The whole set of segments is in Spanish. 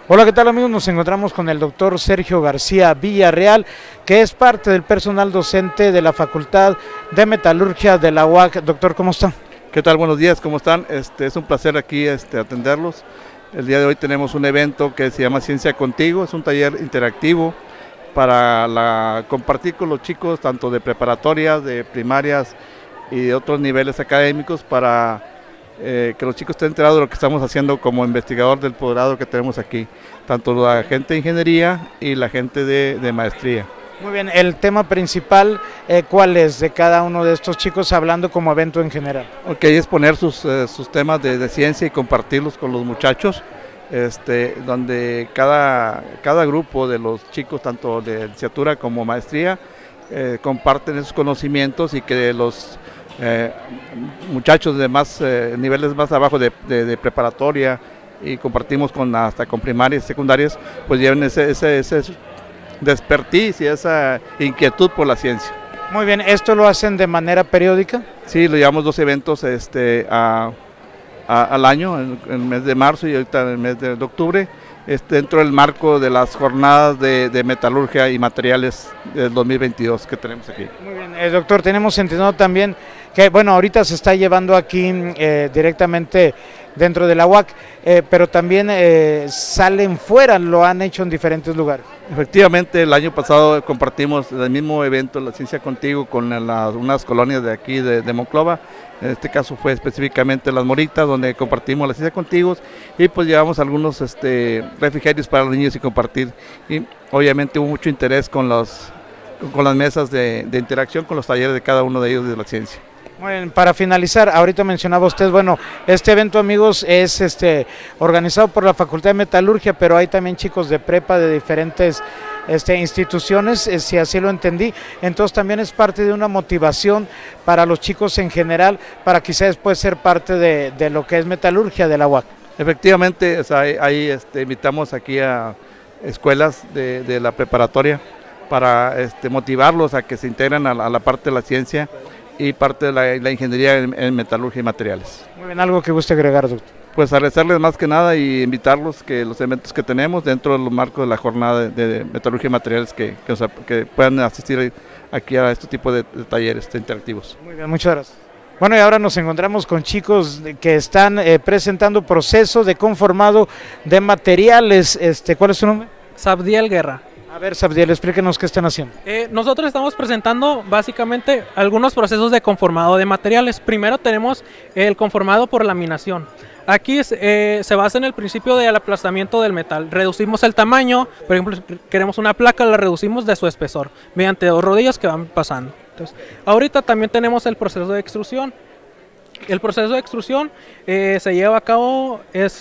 Hola, ¿qué tal amigos? Nos encontramos con el doctor Sergio García Villarreal, que es parte del personal docente de la Facultad de Metalurgia de la UAC. Doctor, ¿cómo está? ¿Qué tal? Buenos días, ¿cómo están? Es un placer aquí atenderlos. El día de hoy tenemos un evento que se llama Ciencia Contigo, es un taller interactivo para compartir con los chicos, tanto de preparatorias, de primarias y de otros niveles académicos, para que los chicos estén enterados de lo que estamos haciendo como investigador del posgrado que tenemos aquí, tanto la gente de ingeniería y la gente de maestría. Muy bien, el tema principal, ¿cuál es de cada uno de estos chicos hablando como evento en general? Ok, es poner sus temas de ciencia y compartirlos con los muchachos, donde cada grupo de los chicos, tanto de licenciatura como maestría, comparten esos conocimientos, y que los muchachos de niveles más abajo de preparatoria, y compartimos hasta con primarias y secundarias, pues lleven ese expertise y esa inquietud por la ciencia. Muy bien, ¿esto lo hacen de manera periódica? Sí, lo llevamos 2 eventos al año, en el mes de marzo y ahorita en el mes de octubre, dentro del marco de las jornadas de metalurgia y materiales del 2022 que tenemos aquí. Muy bien, doctor, tenemos entendido también que, bueno, ahorita se está llevando aquí directamente dentro de la UAC, pero también salen fuera, lo han hecho en diferentes lugares. Efectivamente, el año pasado compartimos el mismo evento, la Ciencia Contigo, con unas colonias de aquí de Monclova. En este caso fue específicamente Las Moritas, donde compartimos la Ciencia Contigo, y pues llevamos algunos refrigerios para los niños y compartir. Y obviamente hubo mucho interés con las mesas de interacción, con los talleres de cada uno de ellos de la ciencia. Bueno, para finalizar, ahorita mencionaba usted, bueno, este evento, amigos, es organizado por la Facultad de Metalurgia, pero hay también chicos de prepa de diferentes instituciones, si así lo entendí. Entonces también es parte de una motivación para los chicos en general, para quizás después ser parte de lo que es metalurgia de la UAC. Efectivamente, o sea, ahí invitamos aquí a escuelas de la preparatoria para motivarlos a que se integren a la parte de la ciencia y parte de la ingeniería en metalurgia y materiales. Muy bien, ¿algo que guste agregar, doctor? Pues agradecerles más que nada y invitarlos que los eventos que tenemos dentro del marco de la jornada de metalurgia y materiales, que puedan asistir aquí a este tipo de talleres interactivos. Muy bien, muchas gracias. Bueno, y ahora nos encontramos con chicos que están presentando proceso de conformado de materiales. ¿Cuál es su nombre? Sabdiel Guerra. A ver, Sabdiel, explíquenos qué están haciendo. Nosotros estamos presentando básicamente algunos procesos de conformado de materiales. Primero tenemos el conformado por laminación. Aquí se basa en el principio del aplastamiento del metal. Reducimos el tamaño, por ejemplo, si queremos una placa, la reducimos de su espesor mediante 2 rodillas que van pasando. Entonces, ahorita también tenemos el proceso de extrusión. El proceso de extrusión se lleva a cabo,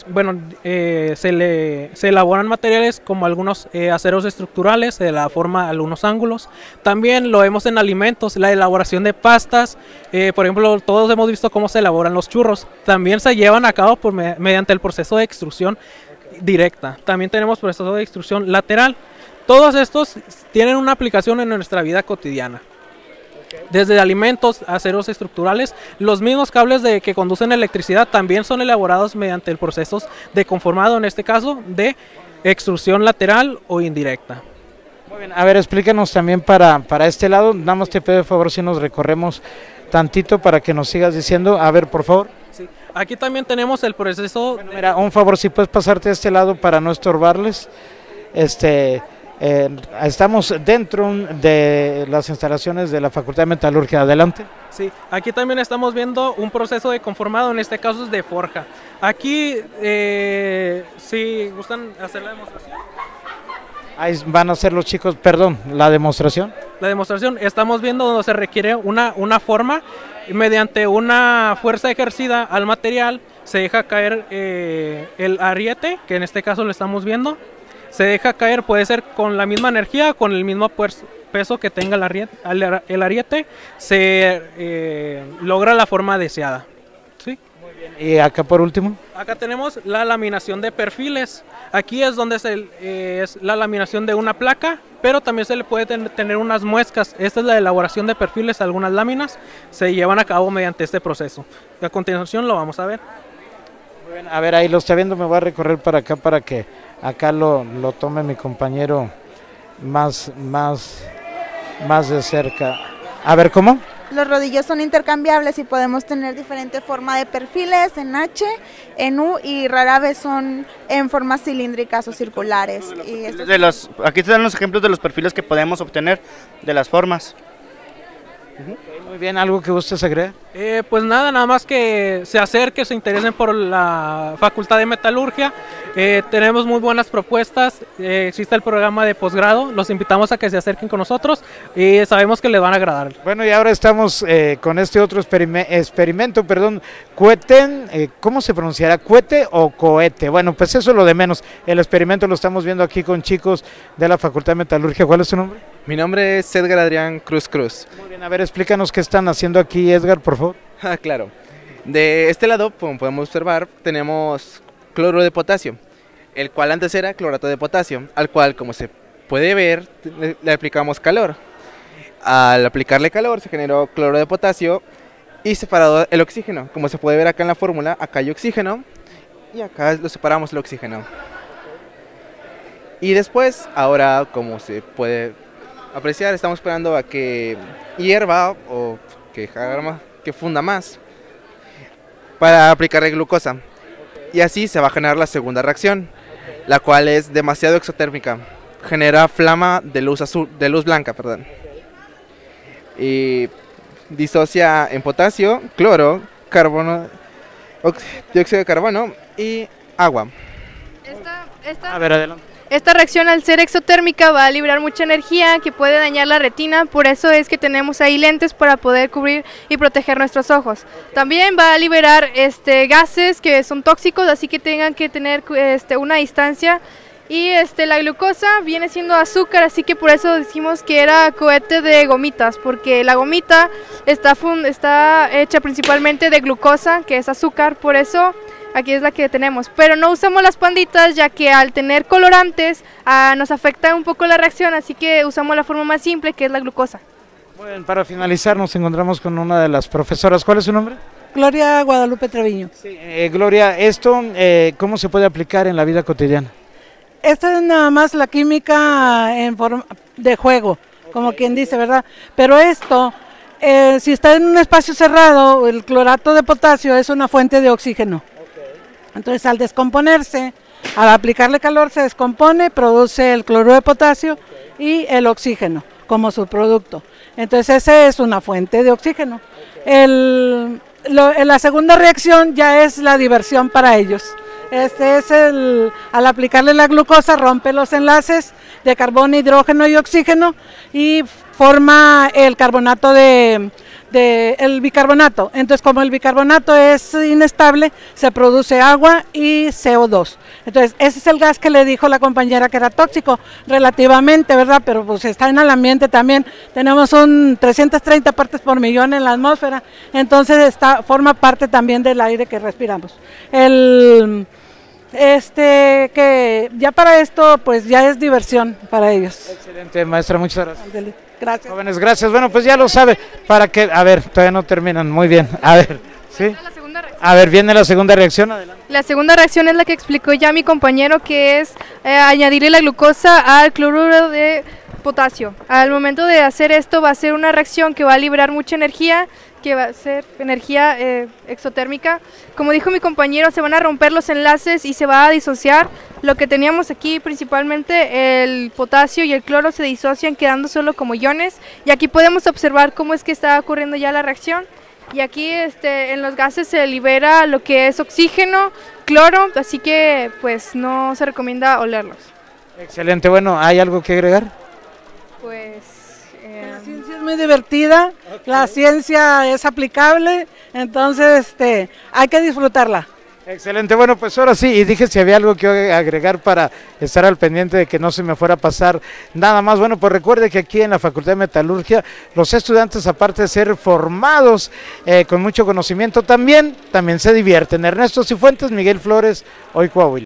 se elaboran materiales como algunos aceros estructurales, se la forma algunos ángulos. También lo vemos en alimentos, la elaboración de pastas, por ejemplo, todos hemos visto cómo se elaboran los churros. También se llevan a cabo mediante el proceso de extrusión directa. También tenemos proceso de extrusión lateral. Todos estos tienen una aplicación en nuestra vida cotidiana. Desde alimentos, aceros estructurales, los mismos cables que conducen electricidad también son elaborados mediante el proceso de conformado, en este caso de extrusión lateral o indirecta. Muy bien, a ver, explícanos también para este lado, nada más te pido de favor si nos recorremos tantito para que nos sigas diciendo, a ver, por favor. Sí. Aquí también tenemos el proceso... Bueno, mira, un favor, si puedes pasarte a este lado para no estorbarles. Estamos dentro de las instalaciones de la Facultad de Metalurgia. Adelante. Sí, aquí también estamos viendo un proceso de conformado, en este caso es de forja. Aquí, si gustan hacer la demostración. Ahí van a hacer los chicos, perdón, la demostración. La demostración, estamos viendo donde se requiere una forma, mediante una fuerza ejercida al material, se deja caer el ariete, que en este caso lo estamos viendo. Se deja caer, puede ser con la misma energía, con el mismo peso que tenga el ariete, se logra la forma deseada. ¿Sí? Muy bien. Y acá por último. Acá tenemos la laminación de perfiles. Aquí es donde es la laminación de una placa, pero también se le puede tener unas muescas. Esta es la elaboración de perfiles, algunas láminas se llevan a cabo mediante este proceso. A continuación lo vamos a ver. Muy bien, a ver, ahí lo está viendo, me voy a recorrer para acá para que acá lo tome mi compañero más de cerca. A ver, ¿cómo? Los rodillos son intercambiables y podemos tener diferente forma de perfiles en H, en U y rara vez son en formas cilíndricas o circulares. Aquí te dan los ejemplos de los perfiles que podemos obtener de las formas. Muy bien, ¿algo que gustes agregar? Pues nada más que se acerquen, se interesen por la Facultad de Metalurgia. Tenemos muy buenas propuestas, existe el programa de posgrado, los invitamos a que se acerquen con nosotros y sabemos que les van a agradar. Bueno, y ahora estamos con este otro experimento, cohete, ¿cómo se pronunciará? ¿Cohete o cohete? Bueno, pues eso es lo de menos, el experimento lo estamos viendo aquí con chicos de la Facultad de Metalurgia. ¿Cuál es su nombre? Mi nombre es Edgar Adrián Cruz Cruz. Muy bien, a ver, explícanos qué están haciendo aquí, Edgar, por favor. Claro, de este lado, como podemos observar, tenemos cloruro de potasio, el cual antes era clorato de potasio, al cual, como se puede ver, le aplicamos calor. Al aplicarle calor se generó cloruro de potasio y separado el oxígeno. Como se puede ver acá en la fórmula, acá hay oxígeno y acá lo separamos el oxígeno. Y después, ahora como se puede apreciar, estamos esperando a que hierva o que funda más para aplicarle glucosa. Y así se va a generar la segunda reacción, la cual es demasiado exotérmica. Genera flama de luz azul, de luz blanca, perdón. Y disocia en potasio, cloro, carbono, dióxido de carbono y agua. A ver, adelante. Esta reacción, al ser exotérmica, va a liberar mucha energía que puede dañar la retina, por eso es que tenemos ahí lentes para poder cubrir y proteger nuestros ojos. También va a liberar gases que son tóxicos, así que tengan que tener una distancia. Y la glucosa viene siendo azúcar, así que por eso decimos que era cohete de gomitas, porque la gomita está hecha principalmente de glucosa, que es azúcar, por eso aquí es la que tenemos, pero no usamos las panditas ya que al tener colorantes nos afecta un poco la reacción, así que usamos la forma más simple, que es la glucosa. Bueno, para finalizar nos encontramos con una de las profesoras. ¿Cuál es su nombre? Gloria Guadalupe Treviño. Sí, Gloria, esto ¿cómo se puede aplicar en la vida cotidiana? Esta es nada más la química en forma de juego, como quien dice, ¿verdad? Pero esto, si está en un espacio cerrado, el clorato de potasio es una fuente de oxígeno. Entonces, al descomponerse, al aplicarle calor, se descompone, produce el cloruro de potasio y el oxígeno como subproducto. Entonces, esa es una fuente de oxígeno. La segunda reacción ya es la diversión para ellos. Al aplicarle la glucosa, rompe los enlaces de carbono, hidrógeno y oxígeno y forma el carbonato el bicarbonato. Entonces, como el bicarbonato es inestable, se produce agua y CO2. Entonces, ese es el gas que le dijo la compañera que era tóxico, relativamente, ¿verdad? Pero pues está en el ambiente también. Tenemos 330 partes por millón en la atmósfera, entonces forma parte también del aire que respiramos. Que ya para esto, pues ya es diversión para ellos. Excelente, maestra, muchas gracias. Gracias. Jóvenes, gracias. Bueno, pues ya lo sabe, a ver, todavía no terminan, muy bien, a ver, ¿sí? A ver, viene la segunda reacción, adelante. La segunda reacción es la que explicó ya mi compañero, que es añadirle la glucosa al cloruro de potasio. Al momento de hacer esto va a ser una reacción que va a liberar mucha energía, que va a ser energía exotérmica. Como dijo mi compañero, se van a romper los enlaces y se va a disociar. Lo que teníamos aquí, principalmente el potasio y el cloro, se disocian quedando solo como iones. Y aquí podemos observar cómo es que está ocurriendo ya la reacción. Y aquí en los gases se libera lo que es oxígeno, cloro, así que pues no se recomienda olerlos. Excelente, bueno, ¿hay algo que agregar? Pues la ciencia es muy divertida, la ciencia es aplicable, entonces hay que disfrutarla. Excelente, bueno, pues ahora sí, y dije si había algo que agregar para estar al pendiente de que no se me fuera a pasar nada más. Bueno, pues recuerde que aquí en la Facultad de Metalurgia, los estudiantes, aparte de ser formados con mucho conocimiento, también se divierten. Ernesto Cifuentes, Miguel Flores, hoy Coahuila.